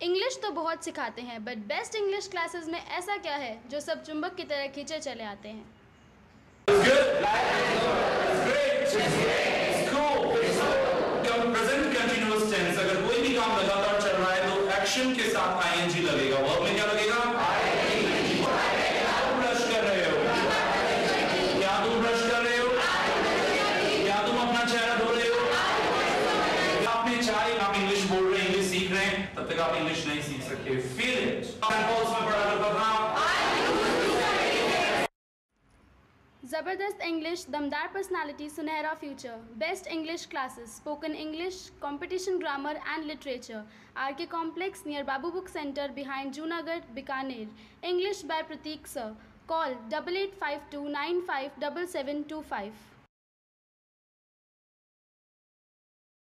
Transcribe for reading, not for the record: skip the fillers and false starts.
English तो बहुत सिखाते हैं, बट बेस्ट इंग्लिश क्लासेस में ऐसा क्या है जो सब चुंबक की तरह खींचे चले आते हैं? अगर कोई भी काम लगातार चल रहा है तो एक्शन के साथ आईएनजी लगेगा। वर्ब में क्या लगेगा? ब्रश कर रहे हो? क्या तुम ब्रश कर रहे हो? क्या तुम अपना चेहरा धो रहे हो? आपने चाहे आप इंग्लिश बोल रहे हैं, इंग्लिश सीख रहे हैं, तब तक आप इंग्लिश नहीं सीख सकते। Feel it. में पढ़ा करता था। ज़बरदस्त इंग्लिश, दमदार पर्सनालिटी, सुनहरा future. Best English classes, spoken English, competition grammar and literature. R K. Complex near Babu book centre behind Junagarh, Bikaner. English by Prateek sir. Call 8852957725।